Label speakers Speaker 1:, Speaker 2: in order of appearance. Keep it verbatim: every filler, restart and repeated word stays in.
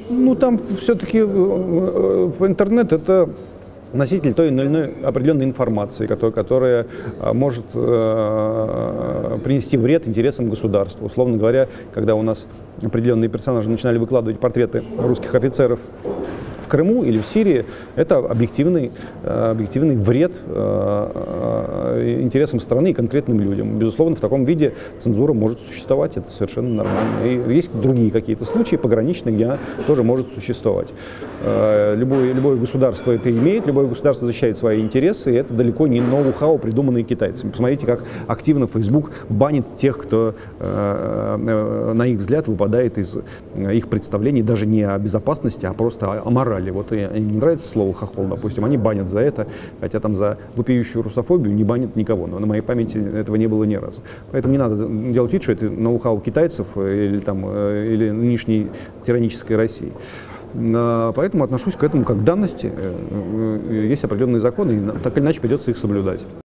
Speaker 1: Ну, там все-таки интернет — это носитель той или иной определенной информации, которая, которая может э, принести вред интересам государства. Условно говоря, когда у нас определенные персонажи начинали выкладывать портреты русских офицеров в Крыму или в Сирии, это объективный, объективный вред интересам страны и конкретным людям. Безусловно, в таком виде цензура может существовать, это совершенно нормально. И есть другие какие-то случаи пограничные, где она тоже может существовать. Любое, любое государство это имеет, любое государство защищает свои интересы, и это далеко не ноу-хау, придуманные китайцами. Посмотрите, как активно Facebook банит тех, кто, на их взгляд, выпадает из их представлений даже не о безопасности, а просто о морали. Вот им не нравится слово «хохол», допустим, они банят за это, хотя там за вопиющую русофобию не банят никого, но на моей памяти этого не было ни разу. Поэтому не надо делать вид, что это ноу-хау китайцев или, там, или нынешней тиранической России. Поэтому отношусь к этому как к данности. Есть определенные законы, и так или иначе придется их соблюдать.